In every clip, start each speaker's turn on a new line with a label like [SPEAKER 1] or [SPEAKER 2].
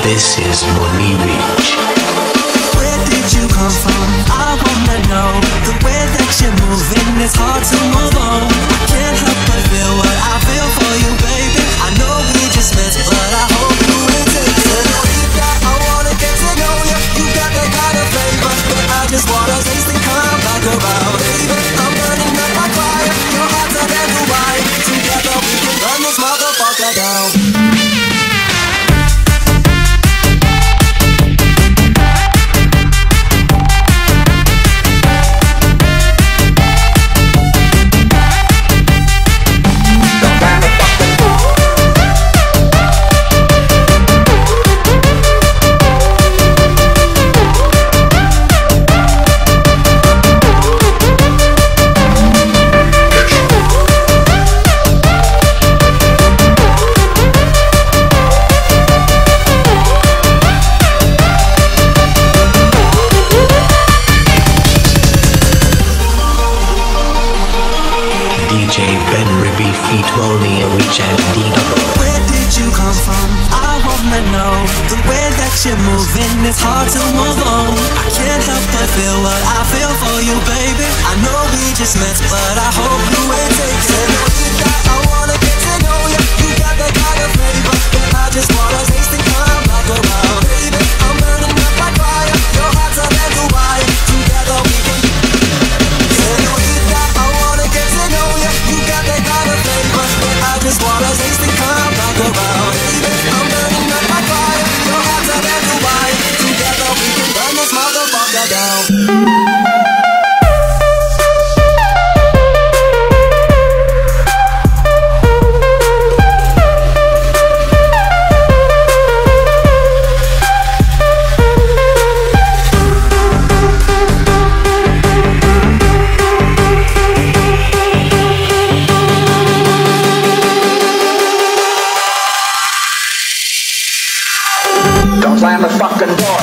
[SPEAKER 1] This is Money Beach.
[SPEAKER 2] Where did you come from? I wanna know. The way that you're moving, it's hard to move on. I can't help but feel what I feel for you, baby. I know we just met, but I hope you will take it. I wanna get to know you. You got that kind of flavor, but I just wanna taste and come back around, baby. I'm burning up my fire. Your heart's a brand new wine. Together we can burn this motherfucker down. Where did you come from? I wanna know. The way that you're moving, it's hard to move on. I can't help but feel what I feel for you, baby. I know we just met, but I hope you ain't taking it. I wanna get to know you. You got that kind of flavor, but I just wanna taste and come back around, baby. I'm burning up like fire. Your heart's a brand new wine. Together we can. I wanna get to know you. You got that kind of flavor, but I just wanna taste and come back around, baby. I'm burning up like fire. Your heart's a brand new wine. Together we can burn this motherfucker down.
[SPEAKER 3] Don't slam the fucking door.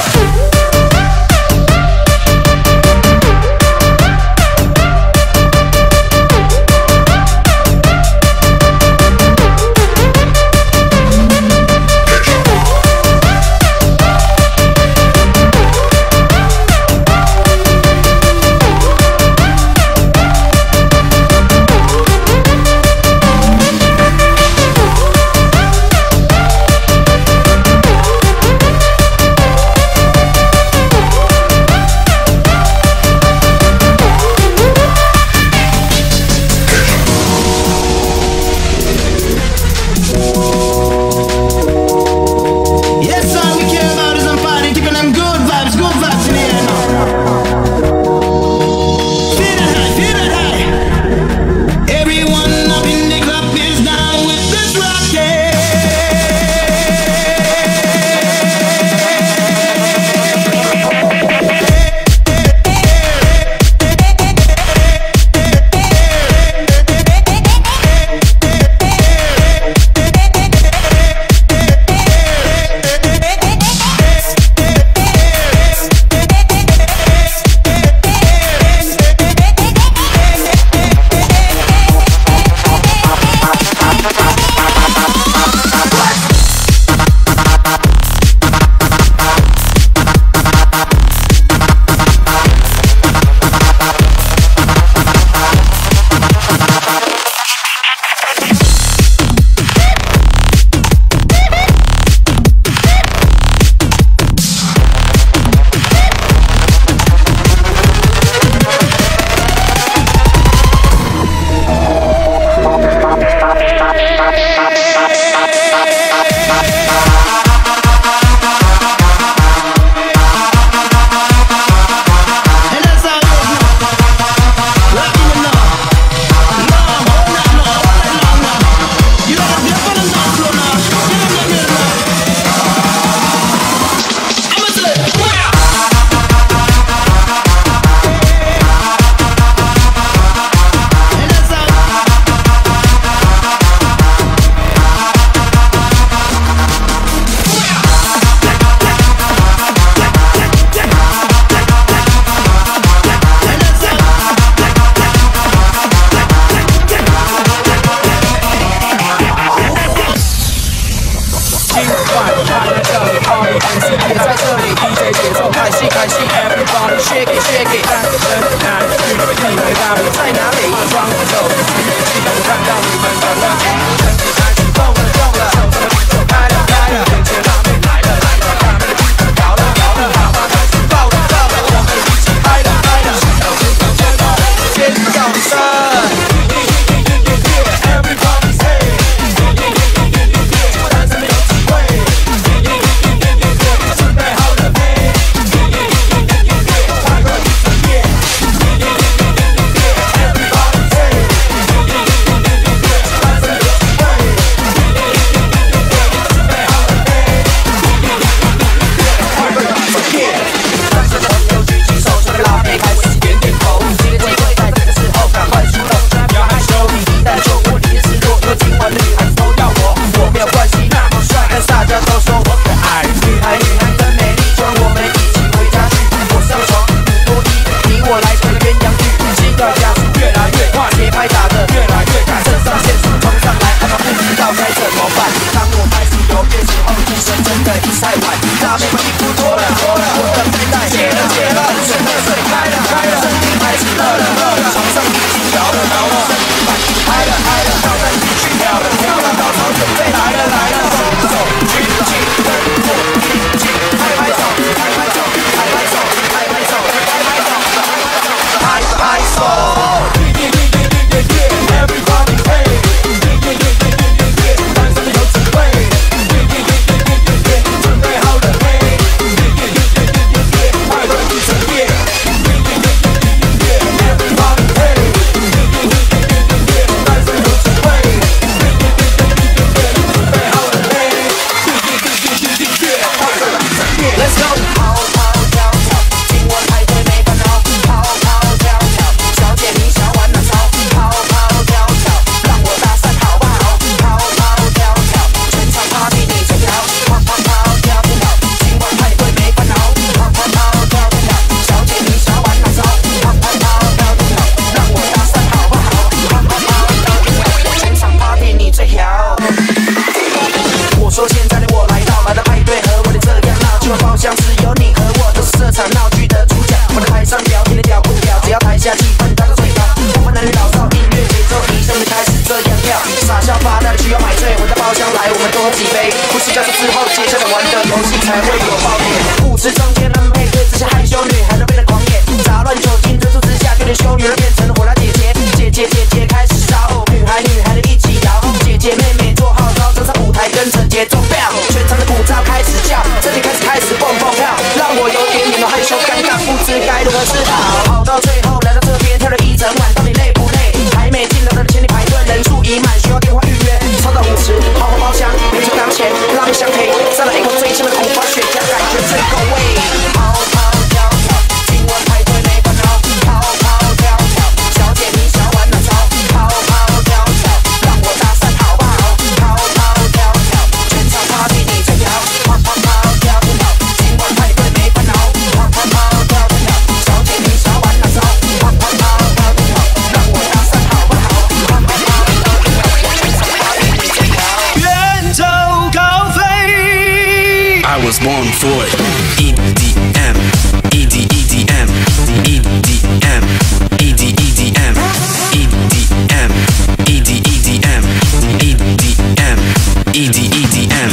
[SPEAKER 3] 傻笑发呆的需要买醉，回到包厢来，我们多喝几杯。故事结束之后，接下来玩的游戏才会有爆点。舞池中间能配对这些害羞女孩都变得狂野，杂乱酒精追逐之下，有点羞女人变成了火辣姐姐。姐姐开始烧，女孩的一起摇，姐姐妹妹做好招，站上舞台跟着节奏 bang， 全场的鼓噪开始叫，身体开始蹦蹦跳，让我有点害羞尴尬，不知该如何是好。跑到最后来到这边，跳了一整晚，到底累不累？还没进来的前里排队，人数已满，需要电话预约。超到舞池，豪华包厢，美酒当前，浪香黑，再来一口最强的苦瓜雪茄，感觉最够味。跑跑跳跳，今晚排队没烦恼。跑跑跳跳，小姐你想玩哪招？跑跑跳跳，让我搭讪好不好？跑跑跳跳，全场 party 你最屌。跑跑跳跳，今晚排队没烦恼。跑跑跳跳，小姐你想玩哪招？跑跑跳跳，让我搭讪好不好？跑跑跳跳，全场 party 你最屌。
[SPEAKER 2] 远走高飞。
[SPEAKER 1] I was born for it. EDM, EDM, EDM, EDM, EDM, EDM, EDM, EDM, EDM,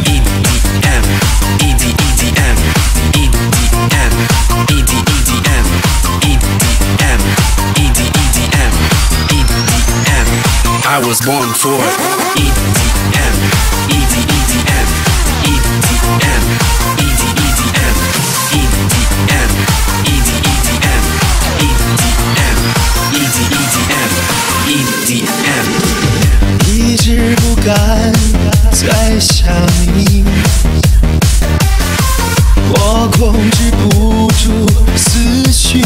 [SPEAKER 1] I was born for it. EDM, EDM, EDM, EDM, EDM, EDM, EDM.
[SPEAKER 2] 一直不敢再想你，我控制不住思绪。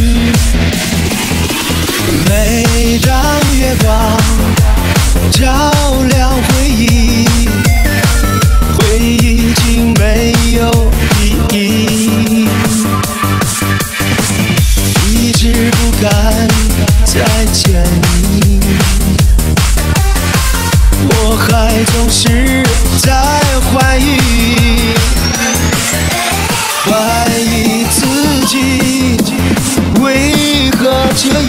[SPEAKER 2] 每张月光照亮回忆，回忆已经没有意义。一直不敢再见你，我还总是在怀疑，怀疑自己为何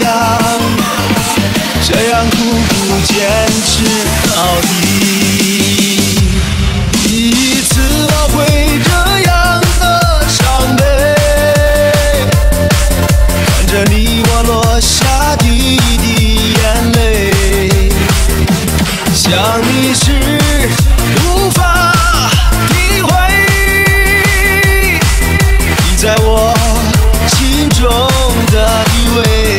[SPEAKER 2] 这样苦苦坚持到底。第一次我会这样的伤悲，看着你我落下第一滴眼泪，想你时无法体会，你在我心中的地位。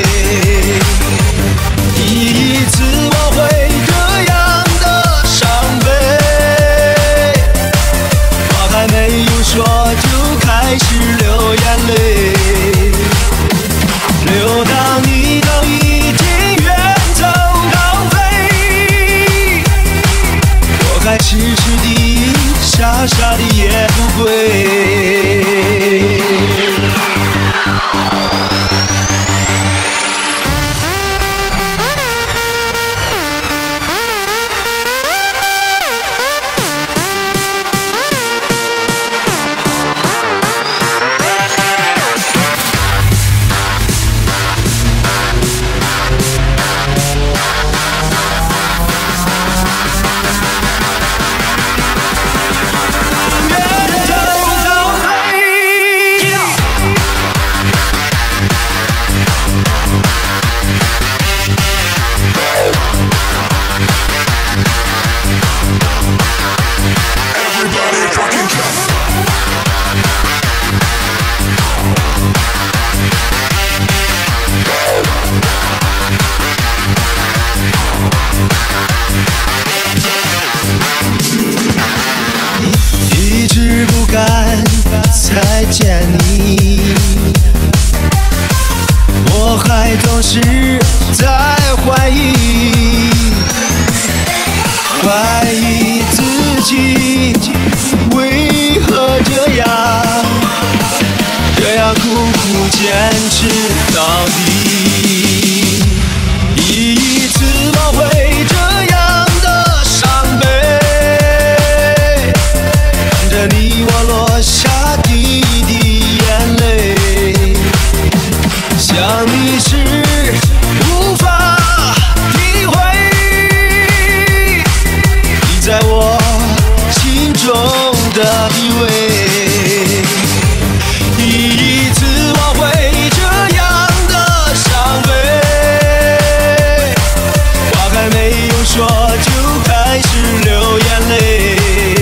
[SPEAKER 2] 第一次我会这样的伤悲，话还没有说就开始流眼泪，流到你都已经远走高飞，我还痴痴地傻傻地也不归。一直不敢再见你，我还总是在怀疑，怀疑自己为何这样苦苦坚持到底。第一次我会这样的伤悲，看着你我落下第一滴眼泪，想你时无法体会， 还是流眼泪，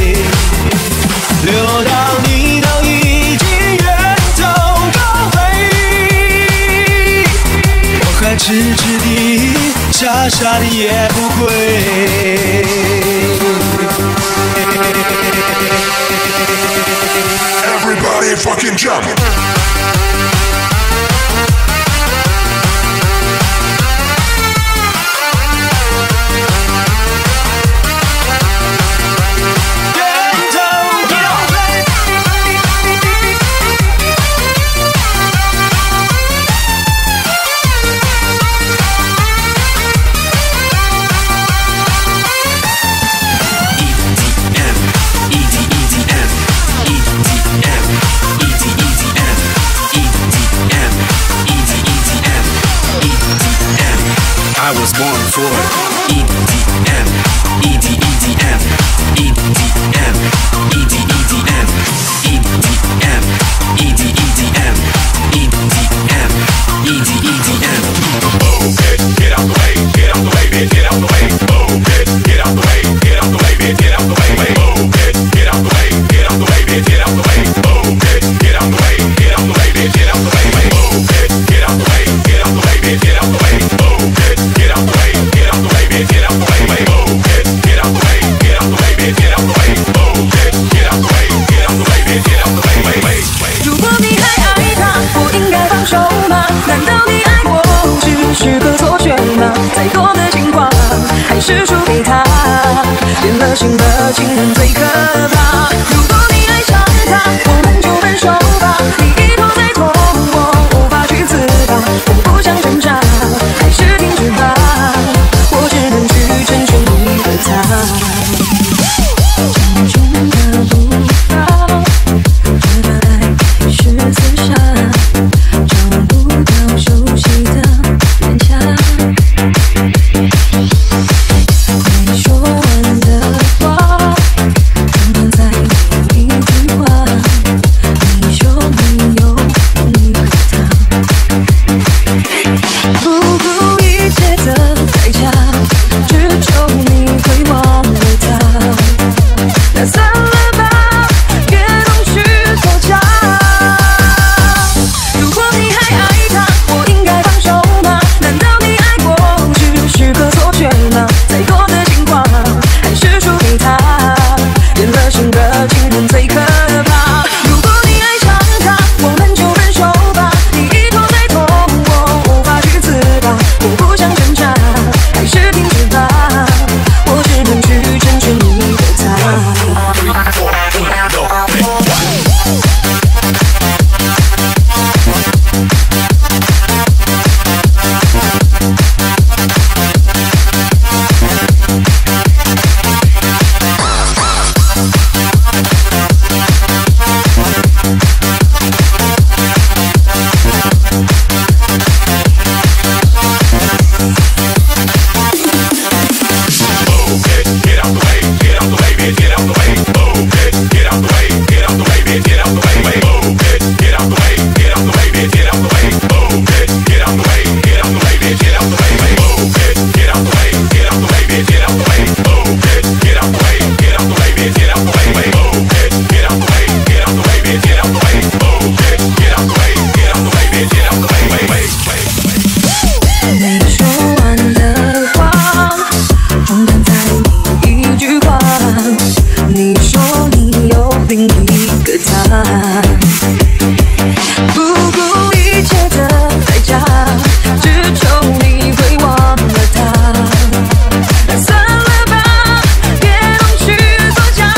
[SPEAKER 2] 流到你都已经远走高飞，我还痴痴地傻傻地也不会。
[SPEAKER 4] Everybody fucking jump!
[SPEAKER 1] I was born for EDM, EDM, EDM, EDM, EDM, EDM, EDM, EDM.
[SPEAKER 4] Oh, bitch, get out the way, get out the way, bitch, get out the way. Oh, bitch, get out the way, get out the way, bitch, get out the way. Oh, bitch, get out the way, get out the way, bitch, get out the way. Oh, bitch, get out the way, get out the way, bitch, get out the way. Oh, bitch, get out the way, get out the way, bitch, get out the way. Oh, bitch, get out the way, get out the way, bitch, get out the way. Oh, bitch, get out the way, get out the way, bitch, get out the way. Oh, bitch, get out the way, get out the way, bitch, get out the way.
[SPEAKER 5] 如果你还爱他，我应该放手吗？难道你爱我只是个错觉吗？再多的情话，还是输给他。变了心的情人最可怕。如果你爱上他，我们就分手吧。你一头再痛，我无法去自拔。我不想挣扎，还是停止吧。我只能去成全你的他。沉重的步伐，我的爱是自杀，找不到熟悉的脸颊。没说完的话，通通在同一句话。你说你有你和他，不顾一切的代价，只求你会忘了他。那算了吧，别弄虚作假。如果你还爱他，我应该放手吗？难道你爱我只是个错觉吗？再多的情话，还是输给他。变了心的情人最可怕。如果你爱上他，我们就分手吧。你一头再痛，我无法去自拔。我不想挣扎，还是停止吧。我只能去成全你的他。没说完的话，重担在你一句话。你说你有另一个他，不顾一切的代价，只求你会忘了他。那算了吧，别弄虚作假。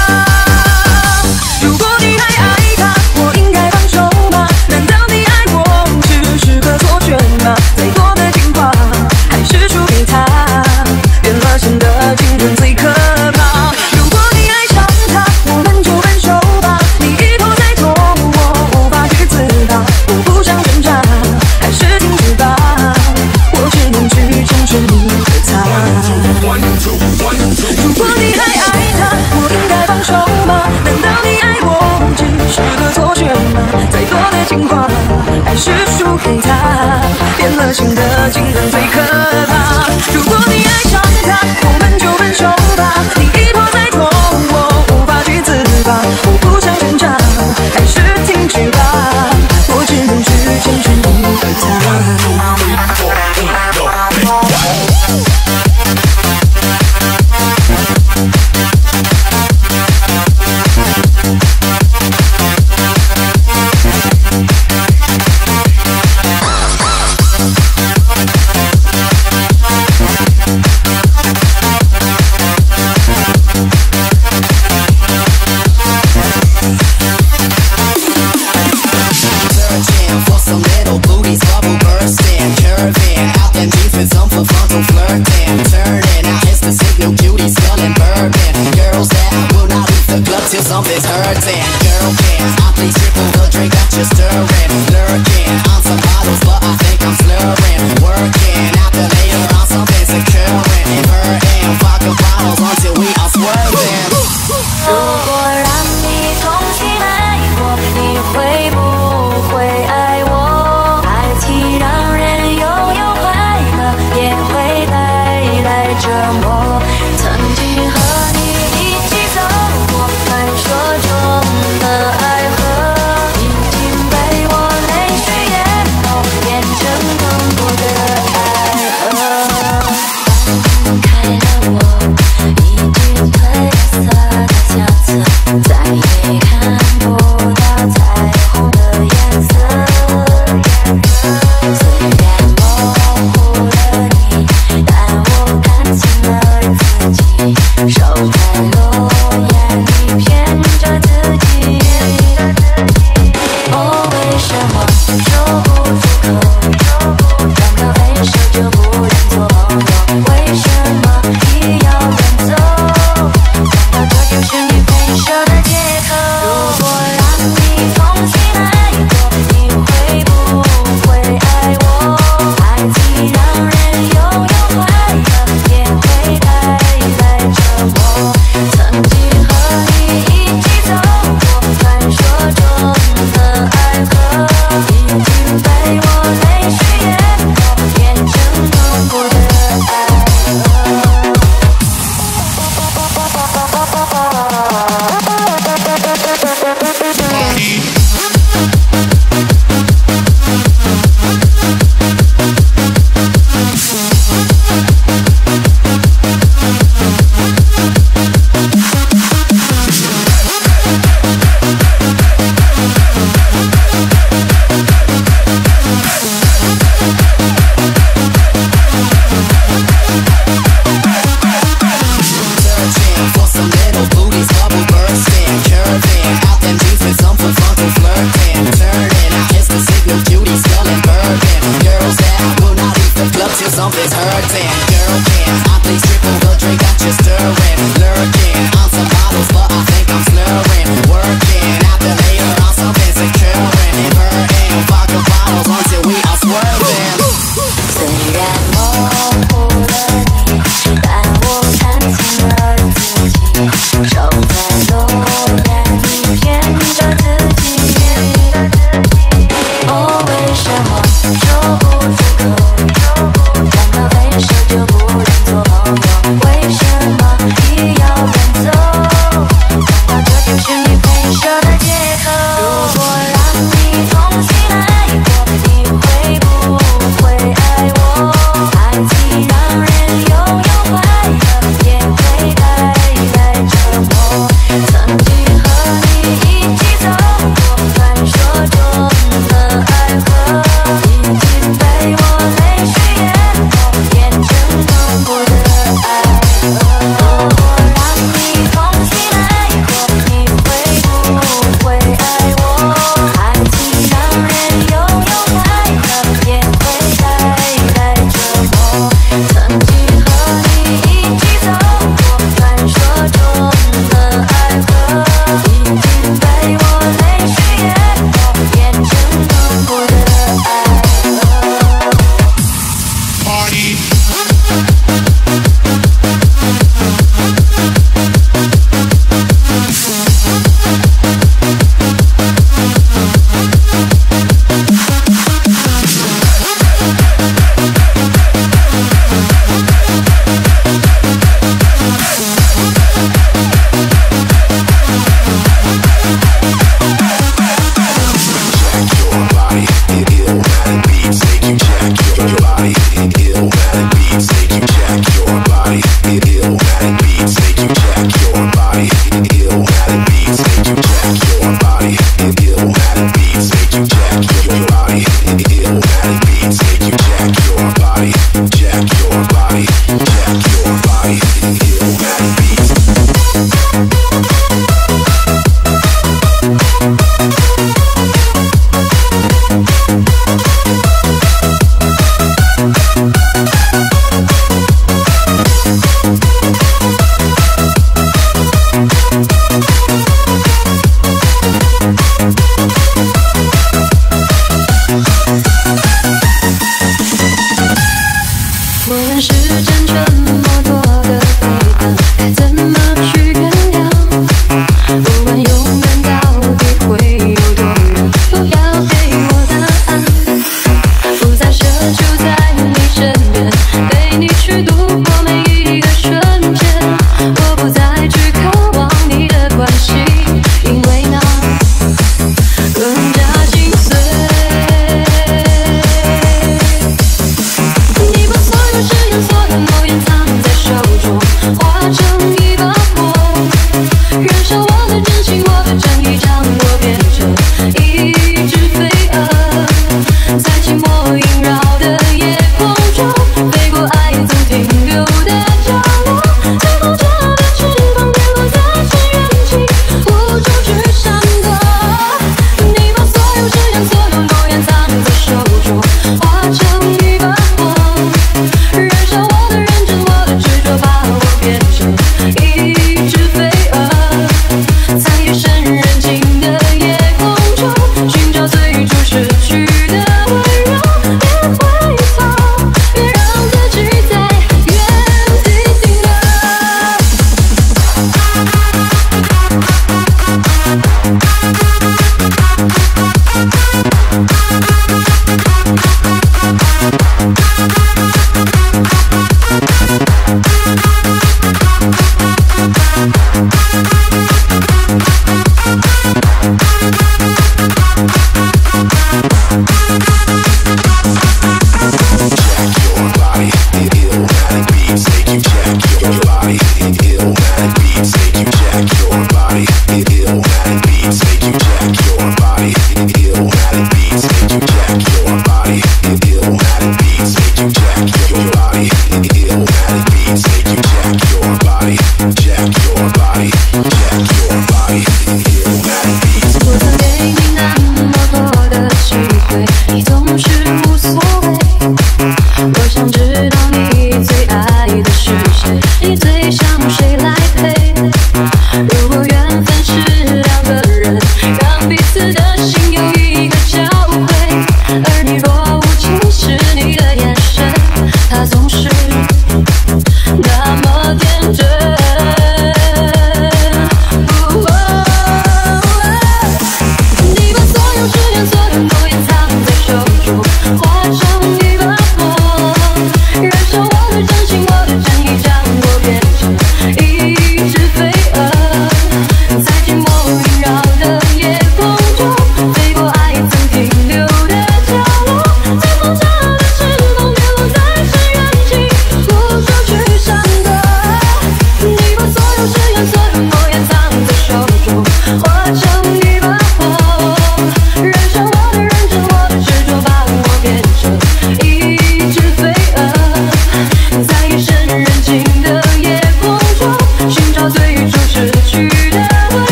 [SPEAKER 5] 如果你还爱他，我应该放手吗？难道你爱我只是个错觉吗？再多的情话，还是输给他。变了心的情人最可怕。如果你爱上他，我们就分手吧。你一头再痛，我无法去自拔。我不想挣扎，还是停止吧。我只能去成全你的他。如果你还爱他，我应该放手吗？难道你爱我只是个错觉吗？再多的情话，还是输给他。变了心的情人最可怕。如果你爱上他，我们就分手吧。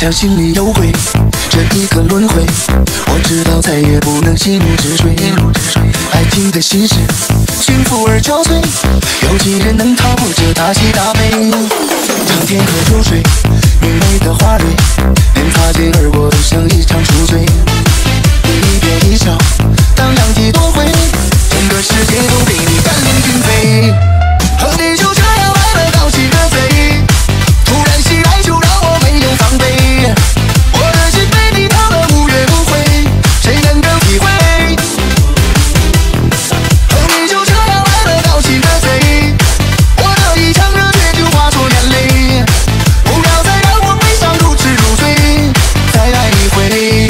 [SPEAKER 6] 想心里有鬼，这一个轮回，我知道再也不能一路直追。爱情的心事，幸福而憔悴，有几人能逃过这大喜大悲？长天和秋水，明媚的花蕊，连擦肩而过都像一场宿醉。你一颦一笑，荡漾几多回，整个世界都被你占领心扉。和你就这样来了高兴的贼，突然袭来就让我没有防备。我的心被你掏得无怨无悔，谁能够体会？和你就这样来了高兴的贼，我的一腔热血就化作眼泪。不要再让我悲伤如痴如醉，再爱一回。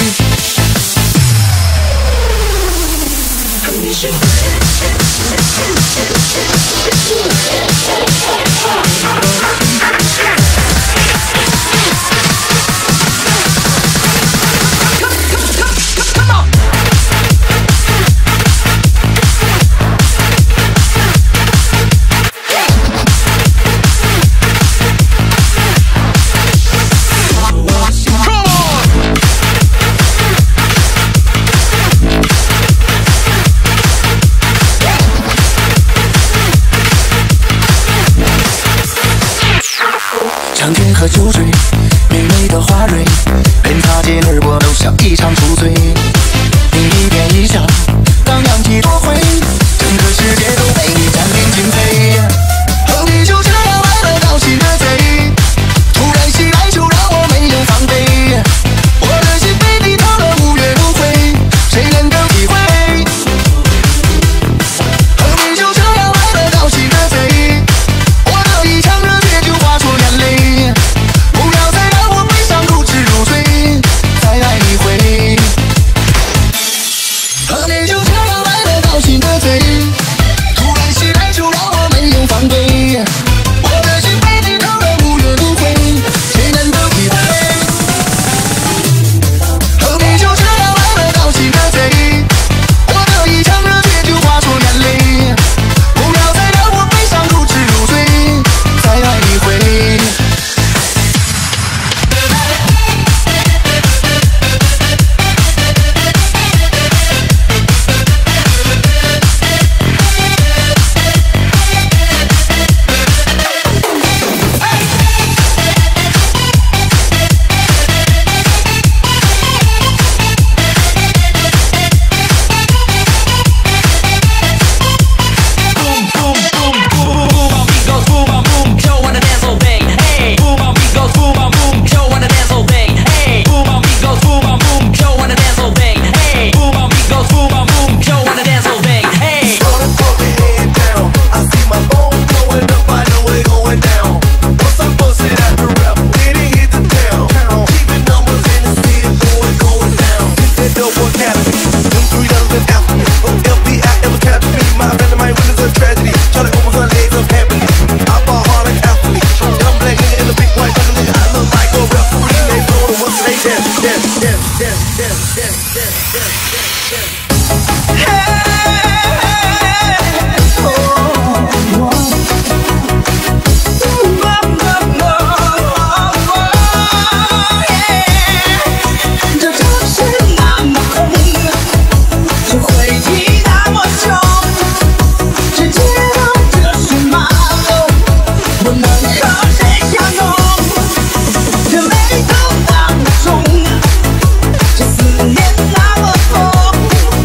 [SPEAKER 6] 长天和秋水，明媚的花蕊，连擦肩而过都像一场宿醉。你一颦一笑，荡漾几多回，整个世界都被你占领心扉。和你就这样来了高兴的贼，突然袭来就让我没有防备。我的心被你掏得无怨无悔，谁能够体会？和你就这样来了高兴的贼，我的一腔热血就化作眼泪。不要再让我悲伤如痴如醉，再爱一回。和你就这样来了高兴的贼，突然袭来就让我没有防备。我的心被你掏得无怨无悔，谁能够体会？和你就这样来了高兴的贼，我的一腔热血就化作眼泪。不要再让我悲伤如痴如醉，再爱一回。
[SPEAKER 5] 这思念那么痛。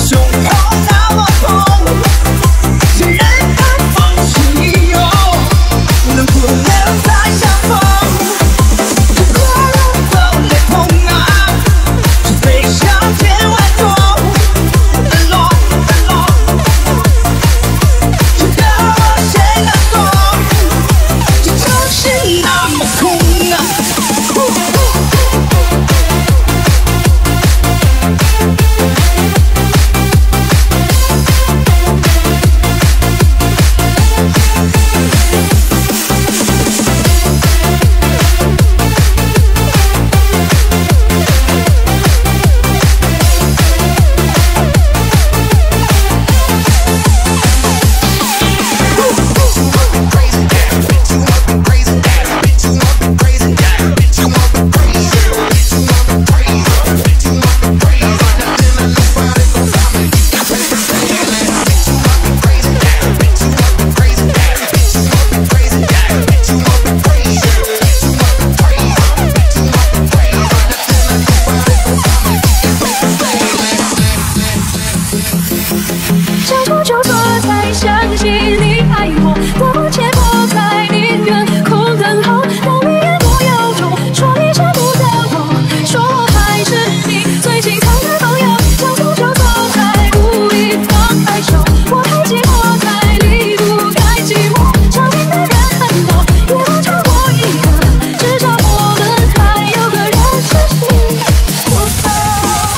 [SPEAKER 2] 胸口那么痛，谁人看风起雨涌，能不能再相逢？这过了的雷锋啊，是飞向千万种。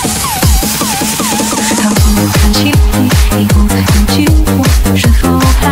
[SPEAKER 5] 看起你已不再很寂寞，是否还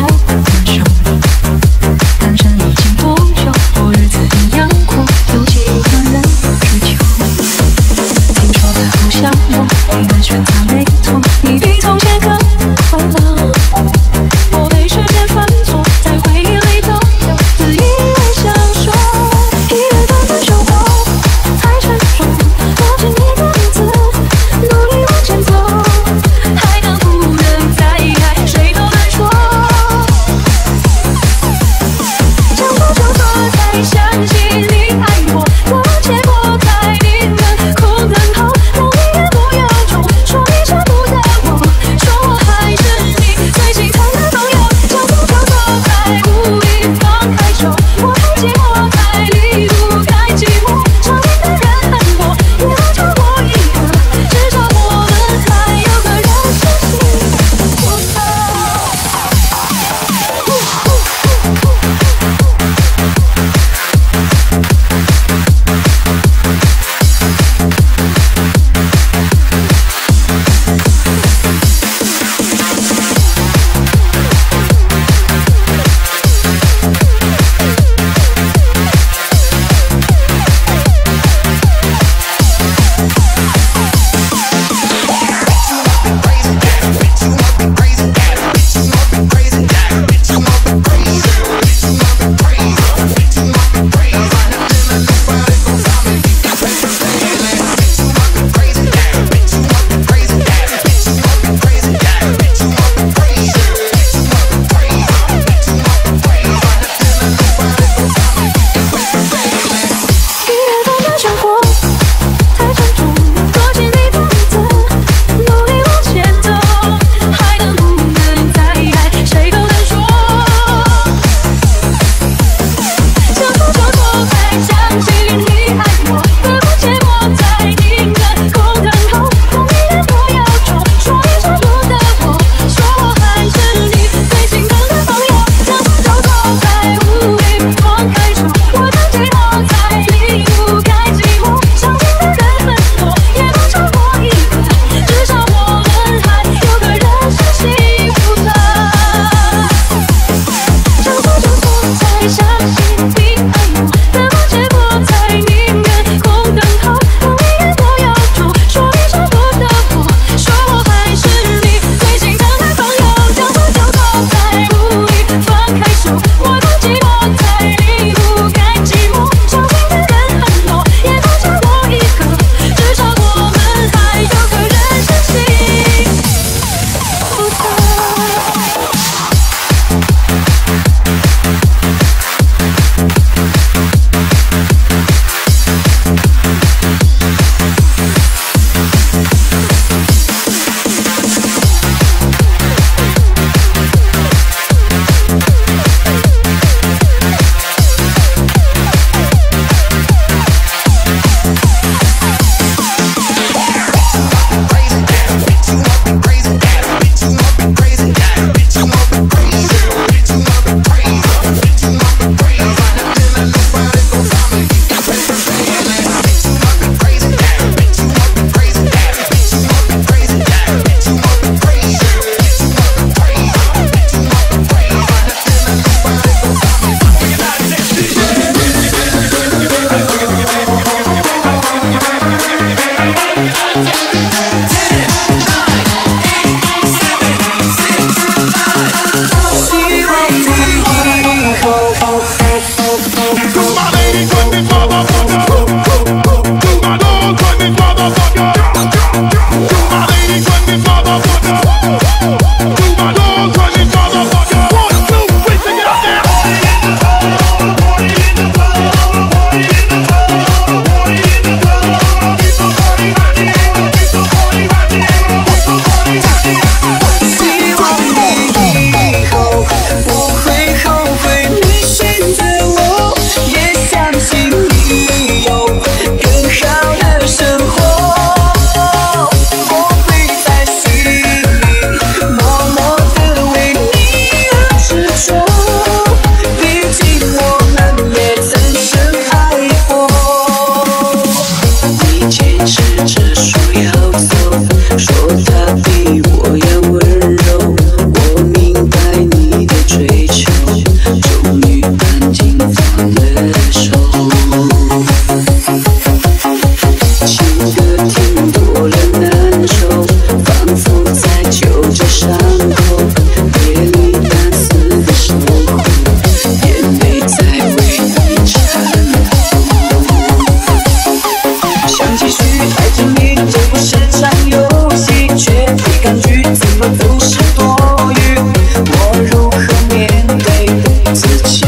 [SPEAKER 5] 都是多余，我如何面对自己？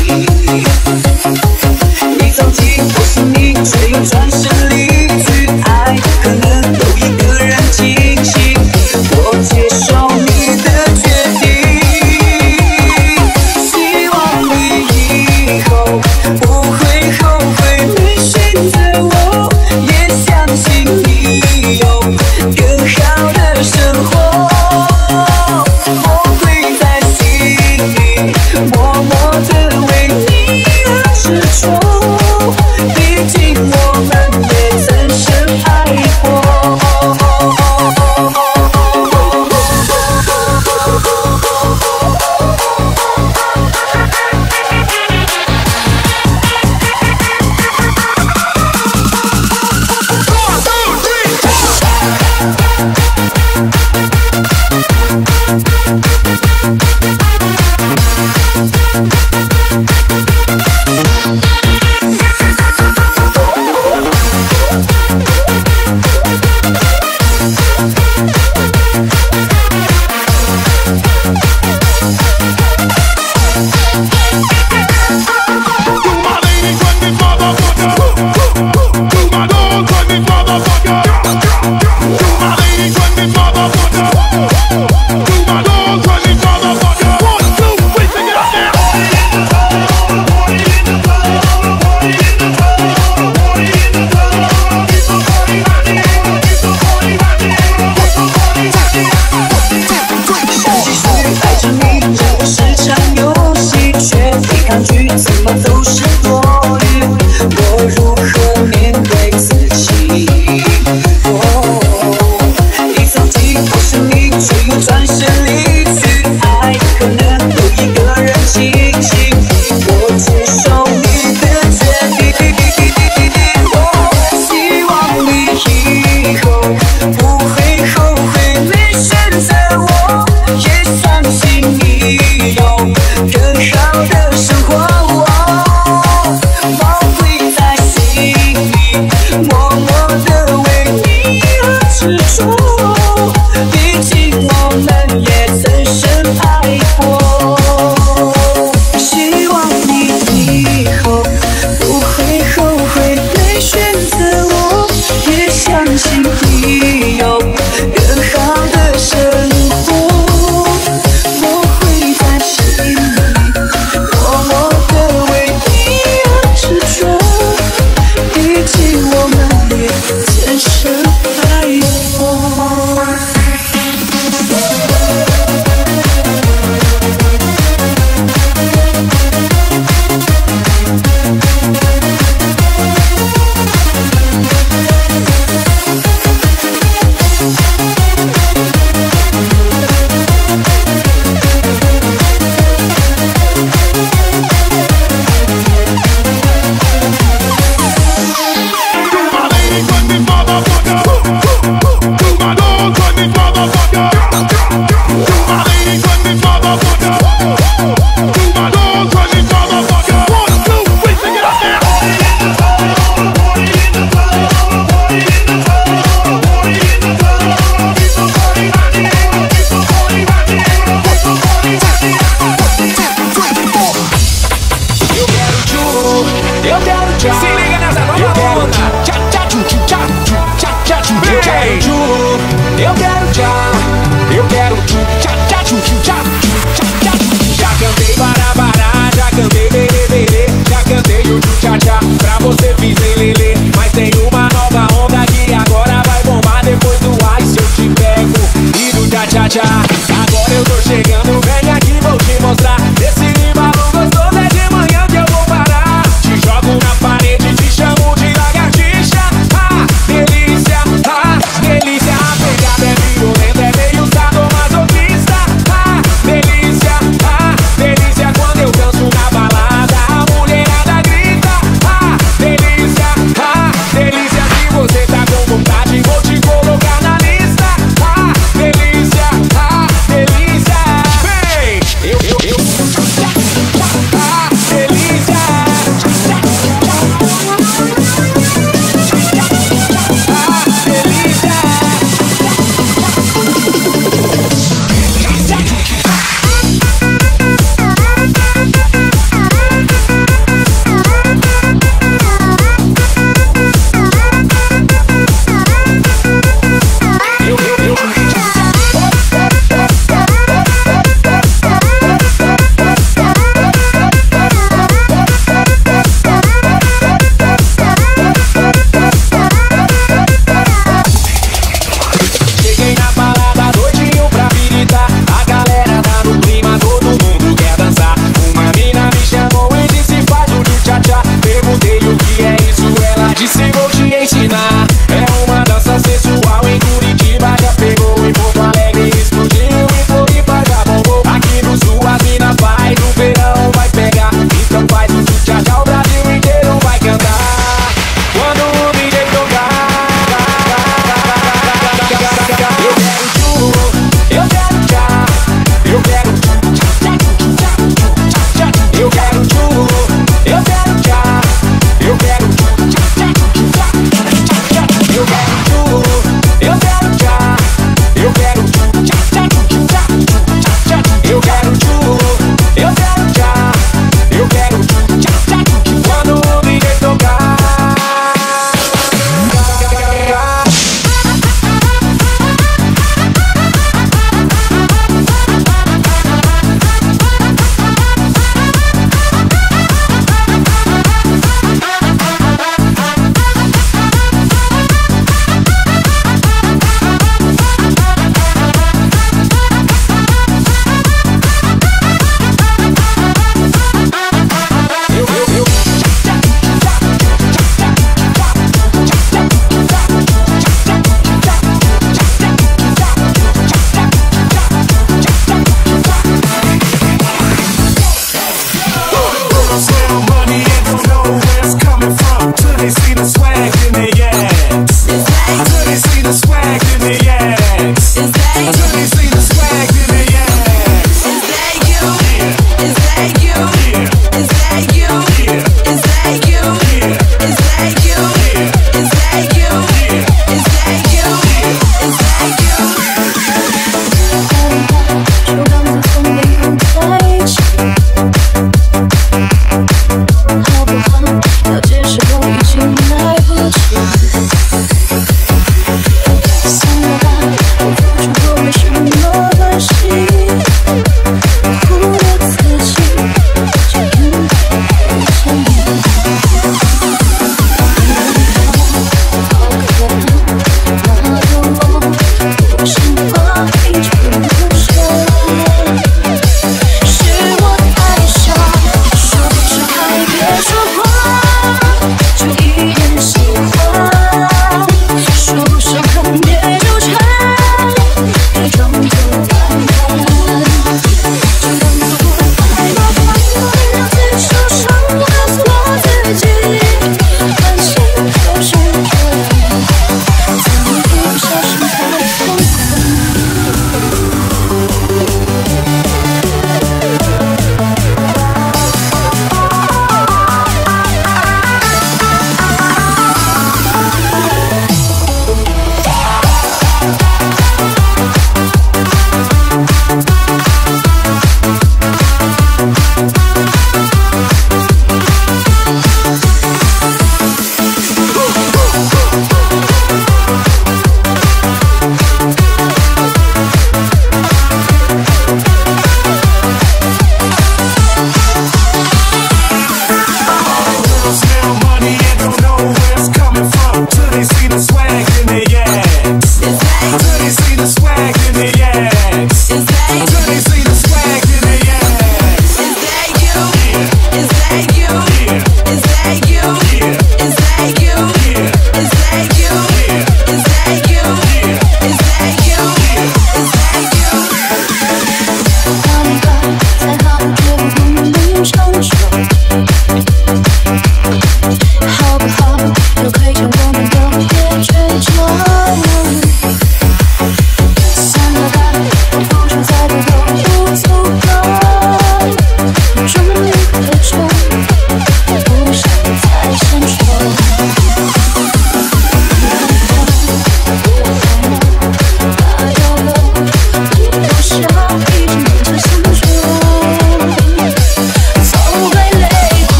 [SPEAKER 5] 你曾经不是你，却又转身离去，爱可能有一个人清醒，我接受你的决定，希望你以后不会后悔没选择我，也相信你有更好的生活，我会在心里默默地为你而执着，毕竟我们也曾深爱过。
[SPEAKER 7] Agora eu tô chegando, vem aqui, vou te mostrar. Esse embalo gostoso é de manhã que eu vou parar. Te jogo na parede, te chamo de lagartixa. Ah, delícia, ah, delícia. A pegada é violenta, é meio sadomasoquista. Ah,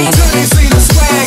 [SPEAKER 7] Till they see the swag.